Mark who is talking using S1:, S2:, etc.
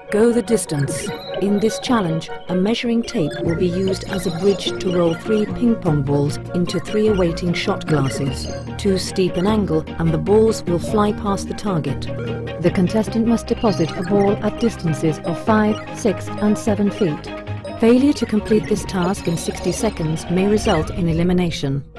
S1: Go the distance. In this challenge, a measuring tape will be used as a bridge to roll 3 ping-pong balls into 3 awaiting shot glasses. Too steep an angle and the balls will fly past the target. The contestant must deposit a ball at distances of 5, 6 and 7 feet. Failure to complete this task in 60 seconds may result in elimination.